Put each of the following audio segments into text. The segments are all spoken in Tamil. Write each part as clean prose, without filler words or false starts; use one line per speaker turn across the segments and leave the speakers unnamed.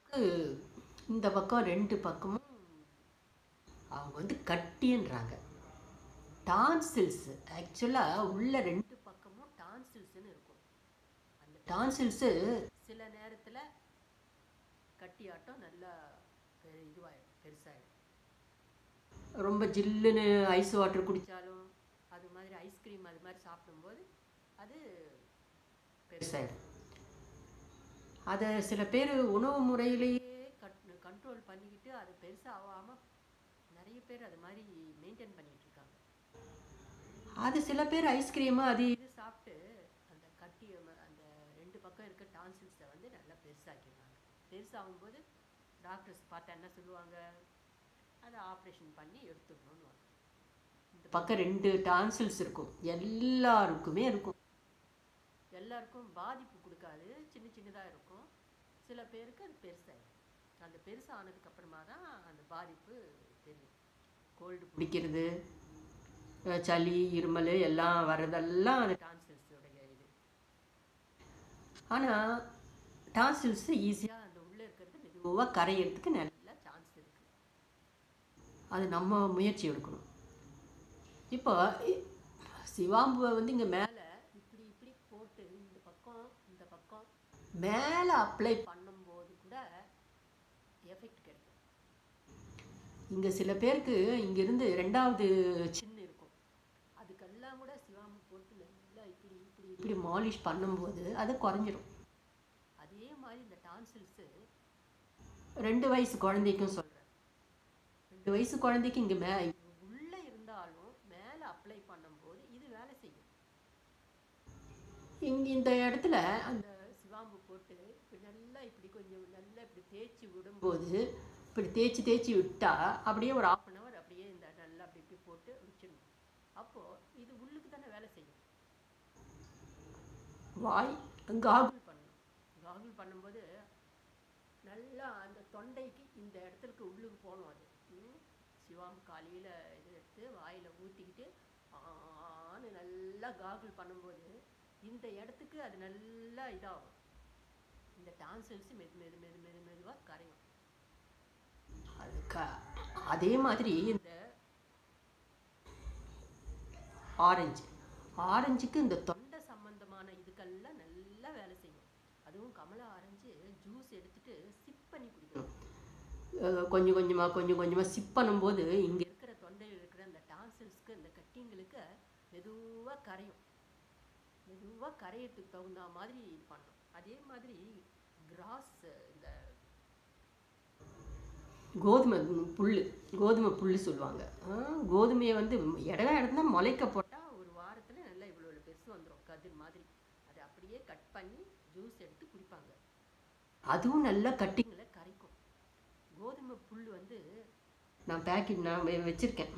சிவாம்புக்கு இந்த பக்கம் 2 பக்கமும் அவங்க வந்து கட்டின்றாங்க. டான்சில்ஸ் ஆக்சுவலாக உள்ள 2 பக்கமும் டான்சில்ஸ்ன்னு இருக்கும். அந்த டான்சில்ஸு சில நேரத்தில் கட்டியாட்டம் நல்லா இதுவாகிடும், பெருசாகிடும். ரொம்ப ஜில்லுன்னு ஐஸ் வாட்டர் குடித்தாலும் அது மாதிரி ஐஸ்கிரீம் அது மாதிரி சாப்பிடும்போது அது பெருசாகிடும். அதை சில பேர் உணவு முறையிலேயே கண்ட்ரோல் பண்ணிக்கிட்டு அது பெருசாக ஆகாமல் நிறைய பேர் அது மாதிரி மெயின்டைன் பண்ணிகிட்டு இருக்காங்க. அது சில பேர் ஐஸ்கிரீமு அது இது சாப்பிட்டு அந்த கட்டி அந்த 2 பக்கம் இருக்க டான்சில்ஸை வந்து நல்லா பெருசாக்கிடுவாங்க. பெருசாகும்போது டாக்டர்ஸ் பார்த்தா என்ன சொல்லுவாங்க, அதை ஆப்ரேஷன் பண்ணி எடுத்துடணும்னு. இந்த பக்கம் 2 டான்சில்ஸ் இருக்கும், எல்லாருக்குமே இருக்கும். எல்லாருக்கும் பாதிப்பு கொடுக்காது, சின்ன சின்னதாக இருக்கும். சில பேருக்கு அது பெருசாகிடும். அந்த பெருசானதுக்கப்புறமா தான் அந்த பாதிப்பு தெரியும். கோல்டு பிடிக்கிறது, சளி, இருமல் எல்லாம் வர்றதெல்லாம் அந்த டான்சில்ஸோடைய இது. ஆனால் டான்சில்ஸ் ஈஸியாக அந்த உள்ளே இருக்கிறது மெதுவாக கரையிறதுக்கு நல்ல சான்ஸ் இருக்குது. அது நம்ம முயற்சி எடுக்கணும். இப்போ சிவாம்புவை வந்து இங்கே மேலே இப்படி இப்படி போட்டு இந்த பக்கம் மேலே அப்ளை பண்ணும்போது கூட எஃபெக்ட் கிடைக்கும். இங்கே சில பேருக்கு இங்கேருந்து 2வது சின்ன இருக்கும், அதுக்கெல்லாம் கூட சிவாம்பு போட்டு நல்லா இப்படி இப்படி இப்படி மாலிஷ் பண்ணும்போது அது குறைஞ்சிடும். அதே மாதிரி இந்த டான்சில்ஸு 2 வயசு குழந்தைக்கும் சொல்கிறேன். 2 வயசு குழந்தைக்கு இங்கே உள்ளே இருந்தாலும் மேலே அப்ளை பண்ணும்போது இது வேலை செய்யும். இங்கே இந்த இடத்துல அந்த சிவாம்பு போட்டு இப்படி நல்லா இப்படி கொஞ்சம் நல்லா இப்படி தேய்ச்சி விடும்போது, இப்படி தேய்ச்சி விட்டால் அப்படியே ஒரு 1/2 hour அப்படியே இந்த நல்லா அப்படி இப்படி போட்டு வச்சிடணும். அப்போது இது உள்ளுக்கு தானே வேலை செய்யும். வாய் காகுல் பண்ணணும். காகுல் பண்ணும்போது நல்லா அந்த தொண்டைக்கு இந்த இடத்துக்கு உள்ளுக்கு போகணும். அது சிவாம்பு காலையில் இது எடுத்து வாயில் ஊற்றிக்கிட்டு ஆன்னு நல்லா காகுல் பண்ணும்போது இந்த இடத்துக்கு அது நல்லா இதாகும். இந்த டான்சில்ஸ் மெதுவாக கரையும். அதே மாதிரி இந்த ஆரஞ்சுக்கு இந்த தொண்டை சம்பந்தமான இதுக்கெல்லாம் நல்லா வேலை செய்யும். அதுவும் கமலா ஆரஞ்சு ஜூஸ் எடுத்துட்டு சிப் பண்ணி குடிக்கணும். கொஞ்சம் கொஞ்சமாக சிப் பண்ணும்போது இங்கே இருக்கிற தொண்டையில் இருக்கிற அந்த டான்சில்ஸ்க்கு இந்த கட்டிங்களுக்கு மெதுவாக கரையும். மெதுவாக கரையத்துக்கு தகுந்த மாதிரி இது பண்ணணும். அதே மாதிரி கிராஸ் இந்த கோதுமை புல் சொல்லுவாங்க. கோதுமையை வந்து இடத்துல முளைக்க போட்டால் ஒரு வாரத்தில் நல்லா இவ்வளோ பெருசு வந்துடும், கதிர் மாதிரி. அதை அப்படியே கட் பண்ணி ஜூஸ் எடுத்து குடிப்பாங்க. அதுவும் நல்லா கட்டிங்களை கரைக்கும். கோதுமை புல் வந்து நான் வச்சுருக்கேன்.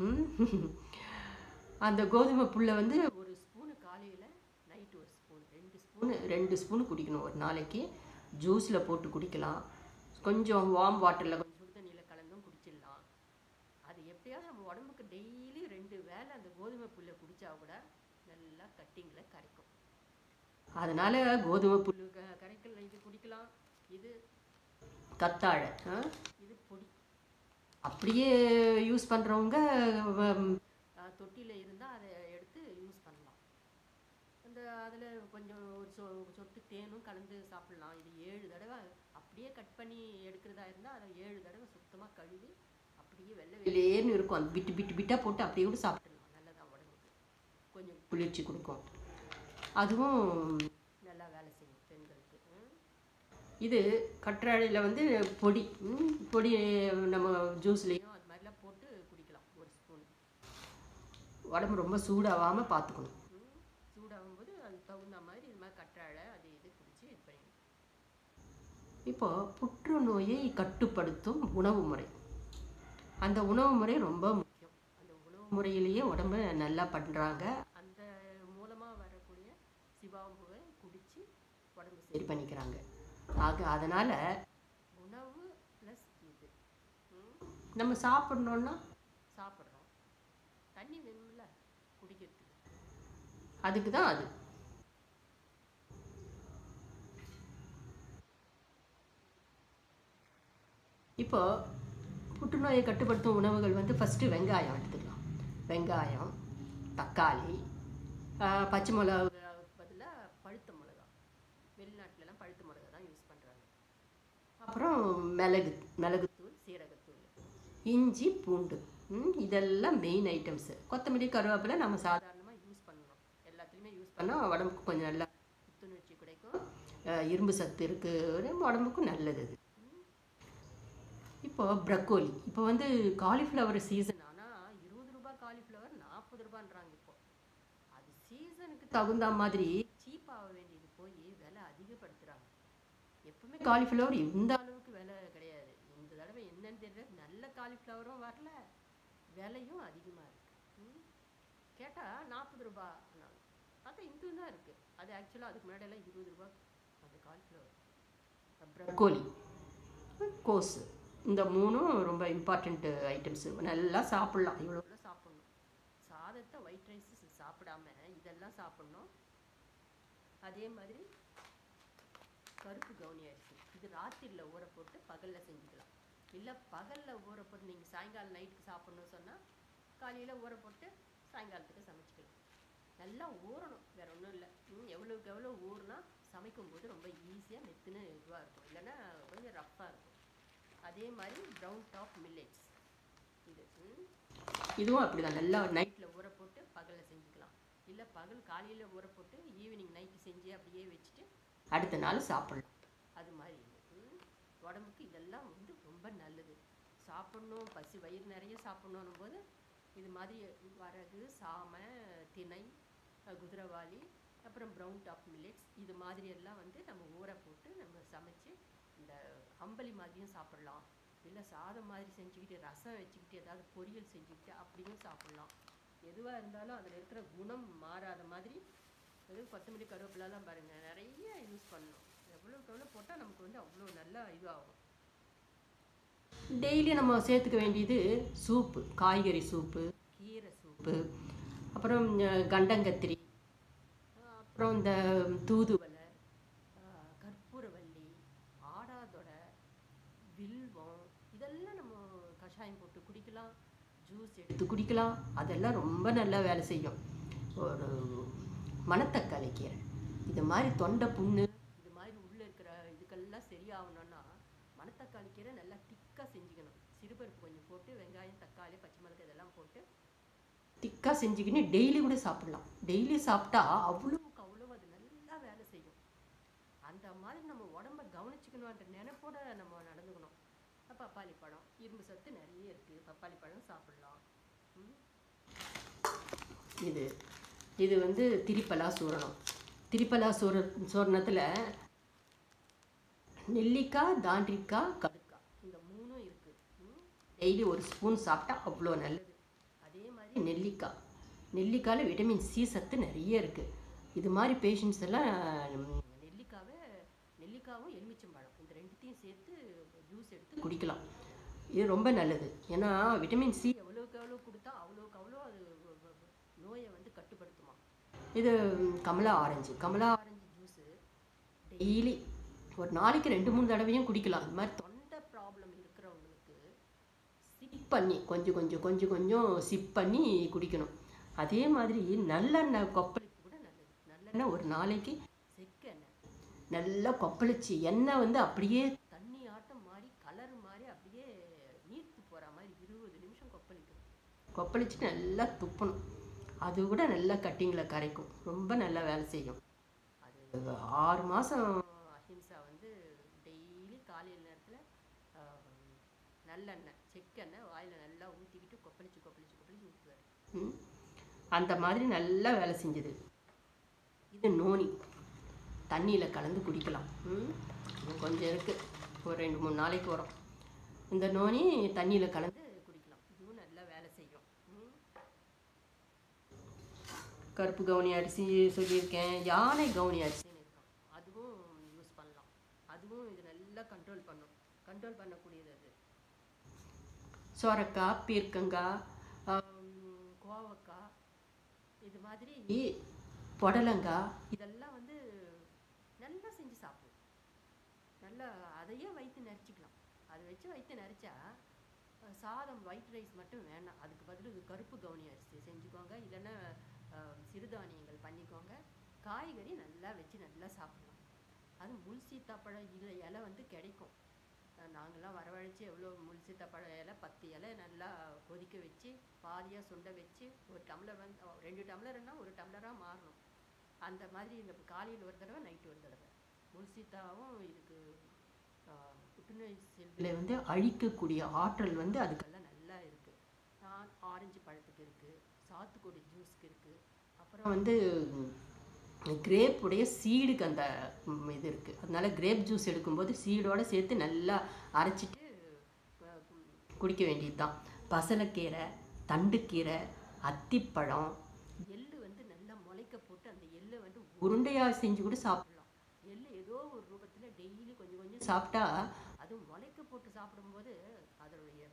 அந்த கோதுமை புல்லை வந்து ஒரு ஸ்பூனு காலையில், நைட்டு ஒரு ஸ்பூன், 2 ஸ்பூனு குடிக்கணும் ஒரு நாளைக்கு. ஜூஸில் போட்டு குடிக்கலாம், கொஞ்சம் வார்ம் வாட்டரில் கொஞ்சம் சுடு தண்ணியில் கலந்தும் குடிச்சிடலாம். அது எப்படியாவது நம்ம உடம்புக்கு டெய்லி 2 வேளை அந்த கோதுமை புல்லை குடித்தா கூட நல்லா கட்டிங்களை கரைக்கும். அதனால் கோதுமை புல் கரைக்கல இது குடிக்கலாம். இது கத்தாழை, இது பொடி அப்படியே யூஸ் பண்ணுறவங்க தொட்டியில் இருந்தால் அதை எடுத்து யூஸ் பண்ணலாம். அதில் கொஞ்சம் ஒரு சொட்டு தேனும் கலந்து சாப்பிட்லாம். இது 7 தடவை அப்படியே கட் பண்ணி எடுக்கிறதா இருந்தால் அதை 7 தடவை சுத்தமாக கழுவி அப்படியே வெள்ளையேன்னு இருக்கும். அந்த பிட்டாக போட்டு அப்படியே கூட சாப்பிட்றலாம். நல்லதான், உடம்புக்கு கொஞ்சம் குளிர்ச்சி கொடுக்கும். அதுவும் நல்லா வேலை செய்யும் பெண்களுக்கு. இது கற்றாழையில் வந்து பொடி நம்ம ஜூஸ்லேயும் அது மாதிரிலாம் போட்டு குடிக்கலாம். ஒரு ஸ்பூன். உடம்பு ரொம்ப சூடாகாமல் பார்த்துக்கணும். சூடாகும்போது அது தகுந்த மாதிரி இது மாதிரி கற்றாழை அது இது குடித்து இது பண்ணிடணும். இப்போ புற்றுநோயை கட்டுப்படுத்தும் உணவு முறை, அந்த உணவு முறை ரொம்ப முக்கியம். அந்த உணவு முறையிலேயே உடம்பு நல்லா பண்ணுறாங்க. அந்த மூலமாக வரக்கூடிய சிவாம்புவை குடித்து உடம்பு சரி பண்ணிக்கிறாங்க. அதனால் உணவு ப்ளஸ் இது நம்ம சாப்பிட்றோன்னா சாப்பிட்றோம், தண்ணி வேணும்ல குடிக்கிறதுக்கு, அதுக்கு தான் அது. இப்போ புற்றுநோயை கட்டுப்படுத்தும் உணவுகள் வந்து ஃபஸ்ட்டு வெங்காயம் எடுத்துக்கலாம். வெங்காயம், தக்காளி, பச்சை மிளகாவுக்கு பதிலாக பழுத்த மிளகா. வெளிநாட்டிலலாம் பழுத்த மிளகா தான் யூஸ் பண்ணுறாங்க. அப்புறம் மிளகுத்தூள், சீரகத்தூள், இஞ்சி, பூண்டு, இதெல்லாம் மெயின் ஐட்டம்ஸு. கொத்தமல்லி, கருவேப்பிலை நம்ம சாதாரணமாக யூஸ் பண்ணணும். எல்லாத்துலேயுமே யூஸ் பண்ணால் உடம்புக்கு கொஞ்சம் நல்லா புத்துணர்ச்சி கிடைக்கும். இரும்பு சத்து இருக்குது, உடம்புக்கும் நல்லது அது. இப்போ ப்ரக்கோலி, இப்போ வந்து காலிஃப்ளவர் சீசன். ஆனால் 20 ரூபாய் காலிஃப்ளவர் 40 ரூபான்றாங்க. இப்போ அது சீசனுக்கு தகுந்த மாதிரி சீப்பாக வேண்டியது போய் விலை அதிகப்படுத்துகிறாங்க. எப்பவுமே காலிஃப்ளவர் இந்த அளவுக்கு விலை கிடையாது. இந்த தடவை என்னன்னு தெரியல, நல்ல காலிஃப்ளவரும் வரல, விலையும் அதிகமாக இருக்குது. கேட்டால் 40 ரூபா பார்த்தா இந்து தான் இருக்குது. அது ஆக்சுவலாக அதுக்கு முன்னாடியெல்லாம் 20 ரூபா அந்த காலிஃப்ளவர். ப்ரக்கோலி, கோஸு, இந்த மூணும் ரொம்ப இம்பார்ட்டண்ட் ஐட்டம்ஸு. நல்லா சாப்பிட்லாம், இவ்வளோ சாப்பிட்ணும். சாதத்தை ஒயிட் ரைஸ் சாப்பிடாம இதெல்லாம் சாப்பிட்ணும். அதே மாதிரி கருப்பு கவுனி அரிசி, இது ராத்திரியில் ஊற போட்டு பகலில் செஞ்சுக்கலாம். இல்லை பகலில் ஊற போட்டு நீங்கள் சாயங்காலம் நைட்டுக்கு சாப்பிட்ணுன்னு சொன்னால் காலையில் ஊற போட்டு சாயங்காலத்துக்கு சமைச்சிக்கலாம். நல்லா ஊறணும், வேறு ஒன்றும் இல்லை. எவ்வளோக்கு எவ்வளோ ஊறினா சமைக்கும்போது ரொம்ப ஈஸியாக மெத்துன்னு இதுவாக இருக்கும், இல்லைன்னா கொஞ்சம் ரஃப்பாக இருக்கும். அதே மாதிரி ப்ரௌன் டாப் மில்லெட்ஸ், இதுவும் அப்படி தான். நல்லா நைட்டில் ஊற போட்டு பகலில் செஞ்சுக்கலாம். இல்லை காலையில் ஊற போட்டு ஈவினிங் நைட்டு செஞ்சு அப்படியே வச்சுட்டு அடுத்த நாள் சாப்பிட்லாம். அது மாதிரி உடம்புக்கு இதெல்லாம் வந்து ரொம்ப நல்லது. சாப்பிட்ணும், பசி வயிறு நிறைய சாப்பிட்ணும் போது இது மாதிரி வரகு, சாமை, திணை, குதிரைவாளி, அப்புறம் ப்ரௌன் டாப் மில்லெட்ஸ், இது மாதிரி எல்லாம் வந்து நம்ம ஊற போட்டு நம்ம சமைச்சு இந்த அம்பலி மாதிரியும் சாப்பிட்லாம். இல்லை சாதம் மாதிரி செஞ்சுக்கிட்டு ரசம் வச்சுக்கிட்டு ஏதாவது பொரியல் செஞ்சுக்கிட்டு அப்படியும் சாப்பிட்லாம். எதுவாக இருந்தாலும் அதில் இருக்கிற குணம் மாறாத மாதிரி. எதுவும் கொத்தமல்லி, கருவேப்பிலாம் பாருங்கள், நிறைய யூஸ் பண்ணணும். எவ்வளோக்கு எவ்வளோ போட்டால் நமக்கு வந்து அவ்வளோ நல்லா இதுவாகும். டெய்லி நம்ம சேர்த்துக்க வேண்டியது சூப்பு, காய்கறி சூப்பு, கீரை சூப்பு, அப்புறம் கண்டங்கத்திரி, அப்புறம் இந்த தூதுவளை, கற்பூரவள்ளி, ஆடாதொடை, வில்வம், இதெல்லாம் நம்ம கஷாயம் போட்டு குடிக்கலாம், ஜூஸ் எடுத்து குடிக்கலாம். அதெல்லாம் ரொம்ப நல்லா வேலை செய்யும். ஒரு மணத்தக்காளி கீரை, இது மாதிரி தொண்டை புண்ணு, இது மாதிரி உள்ளே இருக்கிற இதுக்கெல்லாம் சரியாகணும்னா மணத்தக்காளி கீரை நல்லா திக்காக செஞ்சுக்கணும். சிறுபருப்பு கொஞ்சம் போட்டு, வெங்காயம், தக்காளி, பச்சை மிளகாய் இதெல்லாம் போட்டு திக்காக செஞ்சுக்கின்னு டெய்லி கூட சாப்பிட்லாம். டெய்லி சாப்பிட்டா அவ்வளோவுக்கு அவ்வளோ அது நல்லா வேலை செய்யும். அந்த மாதிரி நம்ம உடம்பை கவனிச்சுக்கணுன்ற நினைப்போட நம்ம நடந்துக்கணும். பப்பாளி பழம், இரும்பு சத்து நிறைய இருக்குது, பப்பாளி பழம் சாப்பிட்லாம். இது வந்து திரிப்பலா சூரணம். திரிப்பலா சூரணத்தில் நெல்லிக்காய், தாண்டிக்காய், கடுக்காய், இந்த மூணும் இருக்குது. டெய்லி ஒரு ஸ்பூன் சாப்பிட்டா அவ்வளோ நல்லது. அதே மாதிரி நெல்லிக்காயில் விட்டமின் சி சத்து நிறைய இருக்குது. இது மாதிரி பேஷண்ட்ஸ் எல்லாம் நெல்லிக்காவும் எலுமிச்சம்பழம் இந்த ரெண்டுத்தையும் சேர்த்து ஜூஸ் எடுத்து குடிக்கலாம். இது ரொம்ப நல்லது. ஏன்னா விட்டமின் சி எவ்வளோக்கு எவ்வளோ கொடுத்தா அவ்வளோக்கு அவ்வளோ அது நோயை வந்து கட்டுப்படுத்துமா. இது கமலா ஆரஞ்சு ஜூஸு டெய்லி ஒரு நாளைக்கு 2-3 தடவையும் குடிக்கலாம். இது மாதிரி தொண்டை ப்ராப்ளம் இருக்கிறவங்களுக்கு சிப் பண்ணி கொஞ்சம் சிப் பண்ணி குடிக்கணும். அதே மாதிரி நல்லெண்ணெய் கொப்பளிக்கு கூட நல்லது. நல்லெண்ணெய் ஒரு நாளைக்கு செக்கெண்ணெய் நல்லா கொப்பளிச்சு, எண்ணெய் வந்து அப்படியே தண்ணி ஆட்டம் மாதிரி கலர் மாதிரி அப்படியே நீர்த்து போகிற மாதிரி 20 நிமிஷம் கொப்பளிச்சுட்டு நல்லா துப்பணும். அது கூட நல்லா கட்டிங்கில் கரைக்கும், ரொம்ப நல்லா வேலை செய்யும். அது 6 மாதம் அஹிம்சா வந்து டெய்லி காலையில் நேரத்தில் நல்லெண்ணெய், செக்கெண்ணெய் வாயில் நல்லா ஊற்றிக்கிட்டு கொப்பளிச்சு ஊற்றுவார். அந்த மாதிரி நல்லா வேலை செஞ்சது. இது நோனி, தண்ணியில் கலந்து குடிக்கலாம். கொஞ்சம் இருக்குது, ஒரு 2-3 நாளைக்கு வரும். இந்த நோனி தண்ணியில் கலந்து குடிக்கலாம், இதுவும் நல்லா வேலை செய்யும். கருப்பு கவுனி அரிசி சொல்லியிருக்கேன், யானை கவுனி அரிசின்னு இருக்கும், அதுவும் யூஸ் பண்ணலாம். அதுவும் இது நல்லா கண்ட்ரோல் பண்ணக்கூடியது. அது சொரக்காய், பீர்க்கங்காய், கோவக்காய், இது மாதிரி புடலங்காய், இதெல்லாம் வந்து நல்லா செஞ்சு சாப்பிடுவோம். நல்லா அதையே வைத்து நிறச்சிக்கலாம். அதை வச்சு வயிற்று நிறைச்சா சாதம் ஒயிட் ரைஸ் மட்டும் வேண்டாம், அதுக்கு பதில் கருப்பு கவுனி அரிசி செஞ்சுக்கோங்க, இல்லைன்னா சிறுதானியங்கள் பண்ணிக்கோங்க, காய்கறி நல்லா வச்சு நல்லா சாப்பிடலாம். அது முள் சீத்தாப்பழம் இலை வந்து கிடைக்கும். நாங்கள்லாம் வரவழைச்சி எவ்வளோ முள் சீத்தாப்பழம் இலை 10 இலை நல்லா கொதிக்க வச்சு பாதியாக சுண்டை வச்சு ஒரு டம்ளர் வந்து 2 டம்ளர்னா 1 டம்ளராக மாறணும். அந்த மாதிரி இந்த காலையில் ஒரு தடவை நைட்டு ஒரு தடவை முள் சீத்தாவும் இதுக்கு புற்றுநோய் செல்களை வந்து அழிக்கக்கூடிய ஆற்றல் வந்து அதுக்கெல்லாம் நல்லா இருக்குது. ஆரஞ்சு பழத்துக்கு இருக்குது, சாத்துக்குடி ஜூஸ்க்கு இருக்குது, அப்புறம் வந்து கிரேப்புடைய சீடுக்கு அந்த இது இருக்குது. அதனால கிரேப் ஜூஸ் எடுக்கும்போது சீடோடு சேர்த்து நல்லா அரைச்சிட்டு குடிக்க வேண்டியது தான். பசலைக்கீரை, தண்டுக்கீரை, அத்திப்பழம், எள்ளு வந்து நல்லா முளைக்க போட்டு அந்த எள்ளை வந்து உருண்டையாக செஞ்சு கூட சாப்பிடலாம். எள்ளு ஏதோ ஒரு ரூபத்தில் டெய்லி கொஞ்சம் கொஞ்சம் சாப்பிட்டா அது முளைக்க போட்டு சாப்பிடும்போது அதனுடைய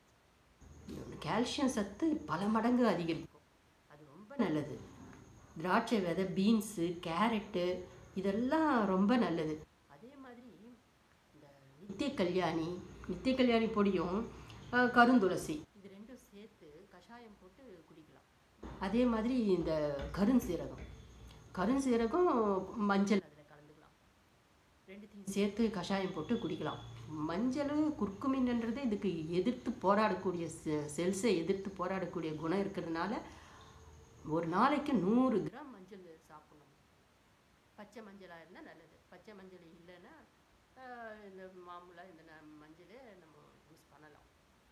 கால்சியம் சத்து பல மடங்கு அதிகரிக்கும். அது ரொம்ப நல்லது. திராட்சை விதை, பீன்ஸு, கேரட்டு இதெல்லாம் ரொம்ப நல்லது. அதே மாதிரி இந்த நித்திய கல்யாணி பொடியும் கருந்துளசி இது ரெண்டும் சேர்த்து கஷாயம் போட்டு குடிக்கலாம். அதே மாதிரி இந்த கருஞ்சீரகம் மஞ்சள் அதில் கலந்துக்கலாம், ரெண்டுத்தையும் சேர்த்து கஷாயம் போட்டு குடிக்கலாம். மஞ்சள் குர்குமின்ன்றது இதுக்கு எதிர்த்து போராடக்கூடிய செல்ஸை எதிர்த்து போராடக்கூடிய குணம் இருக்கிறதுனால ஒரு நாளைக்கு 100 கிராம் மஞ்சள் சாப்பிடணும். பச்சை மஞ்சளாக இருந்தால் நல்லது. பச்சை மஞ்சள் இல்லைன்னா இந்த மாமூலாக இந்த மஞ்சளை நம்ம யூஸ் பண்ணலாம்.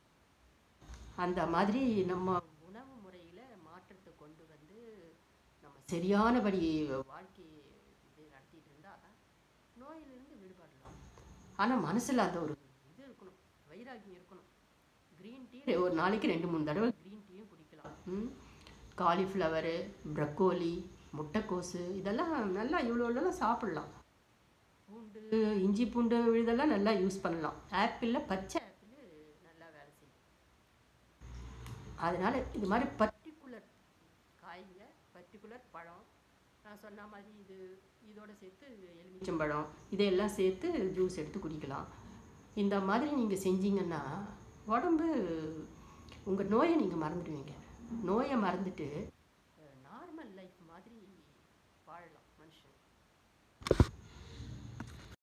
அந்த மாதிரி நம்ம உணவு முறையில் மாற்றத்தை கொண்டு வந்து நம்ம சரியானபடி வாழ்க்கை இது நடத்திட்டு இருந்தால் நோயிலிருந்து விடுபடலாம். ஆனால் மனசில் அந்த ஒரு இது இருக்கணும், வைராகியம் இருக்கணும். க்ரீன் டீ ஒரு நாளைக்கு 2-3 தடவை க்ரீன் டீயும் குடிக்கலாம். காலிஃப்ளவரு, ப்ரக்கோலி, முட்டைக்கோசு இதெல்லாம் நல்லா இவ்வளோலாம் சாப்பிட்லாம். பூண்டு, இஞ்சி பூண்டு இதெல்லாம் நல்லா யூஸ் பண்ணலாம். ஆப்பிளில் பச்சை ஆப்பிள் நல்லா வேலை செய்யும். அதனால் இது மாதிரி பர்டிகுலர் காய்ங்க, பர்டிகுலர் பழம் நான் சொன்ன மாதிரி இதோடு சேர்த்து எலுமிச்சம்பழம் இதையெல்லாம் சேர்த்து ஜூஸ் எடுத்து குடிக்கலாம். இந்த மாதிரி நீங்கள் செஞ்சீங்கன்னா உடம்பு உங்கள் நோயை நீங்கள் மறந்துடுவீங்க. நோயை மறந்துட்டு